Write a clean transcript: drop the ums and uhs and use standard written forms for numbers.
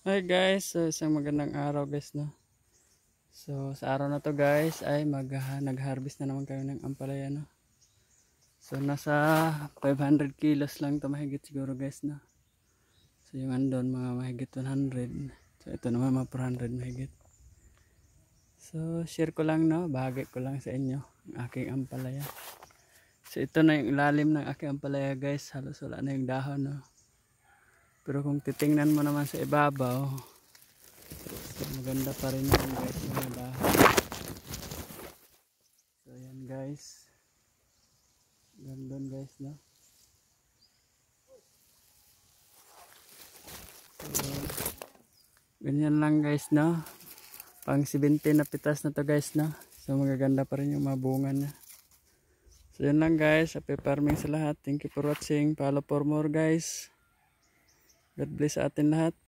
Hi guys, so isang magandang araw guys, no. So sa araw na to guys ay nag-harvest na naman kami ng ampalaya, no. So nasa 500 kilos lang to mahigit siguro guys, no. So yung andon mga mahigit 100. So ito naman mga 400 mahigit. So share ko lang, no, bahagi ko lang sa inyo ang aking ampalaya. So ito na yung ilalim ng aking ampalaya guys, halos wala na yung dahon, no. Pero kung titingnan mo naman sa ibabaw, maganda pa rin yan guys, mga dahon. So yan guys, gandun guys, no. So ganyan lang guys, no. Pang 17 na pitas na to guys, no. So magaganda pa rin yung mga bunga niya. So yan lang guys, happy farming sa lahat. Thank you for watching, follow for more guys. God bless sa atin lahat.